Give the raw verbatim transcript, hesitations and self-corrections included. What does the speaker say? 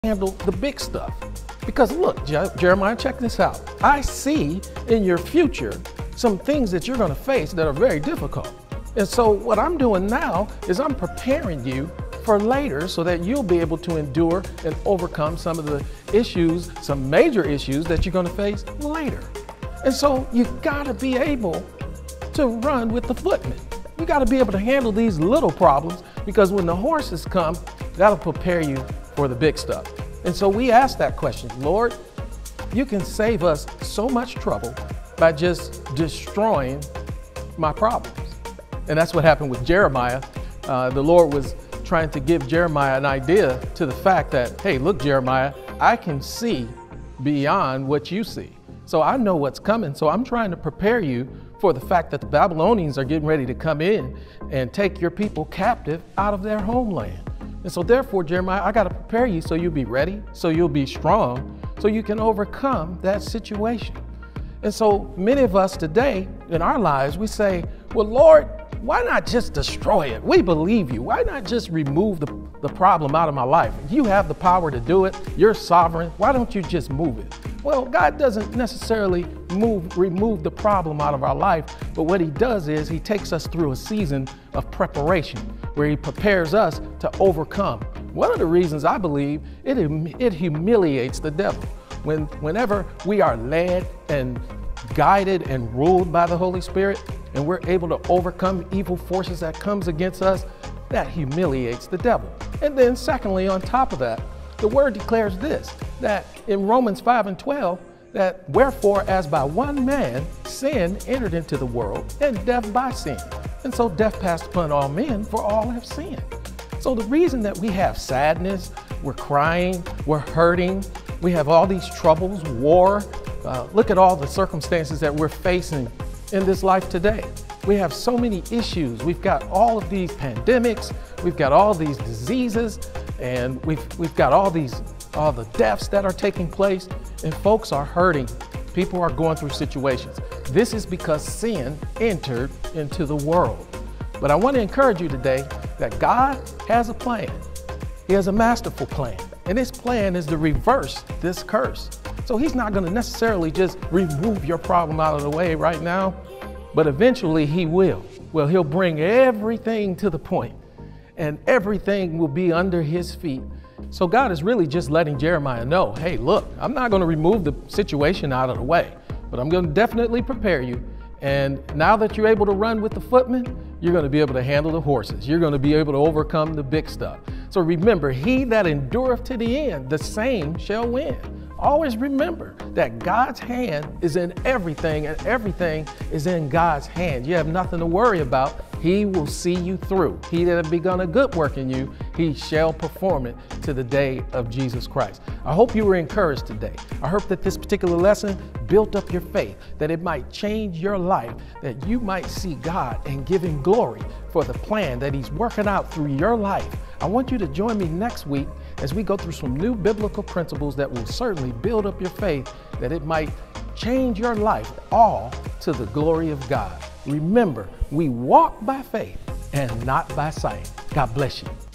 handle the big stuff. Because look, Je Jeremiah, check this out. I see in your future some things that you're going to face that are very difficult. And so what I'm doing now is I'm preparing you for later so that you'll be able to endure and overcome some of the issues, some major issues that you're going to face later. And so you got to be able to run with the footmen. You got to be able to handle these little problems, because when the horses come, that'll prepare you for the big stuff. And so we ask that question, Lord, you can save us so much trouble by just destroying my problems. And that's what happened with Jeremiah. Uh, the Lord was trying to give Jeremiah an idea to the fact that, hey, look, Jeremiah, I can see beyond what you see. So I know what's coming. So I'm trying to prepare you for the fact that the Babylonians are getting ready to come in and take your people captive out of their homeland. And so therefore, Jeremiah, I got to prepare you so you'll be ready, so you'll be strong, so you can overcome that situation. And so many of us today in our lives, we say, well, Lord, why not just destroy it? We believe you. Why not just remove the, the problem out of my life? You have the power to do it. You're sovereign. Why don't you just move it? Well, God doesn't necessarily move, remove the problem out of our life, but what he does is he takes us through a season of preparation where he prepares us to overcome. One of the reasons I believe it, it humiliates the devil. When, whenever we are led and guided and ruled by the Holy Spirit, and we're able to overcome evil forces that comes against us, that humiliates the devil. And then secondly, on top of that, the word declares this, that in Romans five and twelve, that wherefore as by one man sin entered into the world, and death by sin. And so death passed upon all men, for all have sinned. So the reason that we have sadness, we're crying, we're hurting, we have all these troubles, war, uh, look at all the circumstances that we're facing in this life today. We have so many issues. We've got all of these pandemics, we've got all these diseases, and we've, we've got all these, all the deaths that are taking place, and folks are hurting. People are going through situations. This is because sin entered into the world. But I want to encourage you today that God has a plan. He has a masterful plan, and his plan is to reverse this curse. So he's not going to necessarily just remove your problem out of the way right now, but eventually he will. Well, he'll bring everything to the point, and everything will be under his feet. So God is really just letting Jeremiah know, hey, look, I'm not going to remove the situation out of the way, but I'm going to definitely prepare you. And now that you're able to run with the footmen, you're going to be able to handle the horses. You're going to be able to overcome the big stuff. So remember, he that endureth to the end, the same shall win. Always remember that God's hand is in everything, and everything is in God's hand. You have nothing to worry about. He will see you through. He that hath begun a good work in you, he shall perform it to the day of Jesus Christ. I hope you were encouraged today. I hope that this particular lesson built up your faith, that it might change your life, that you might see God and give him glory for the plan that he's working out through your life. I want you to join me next week as we go through some new biblical principles that will certainly build up your faith, that it might change your life, all to the glory of God. Remember, we walk by faith and not by sight. God bless you.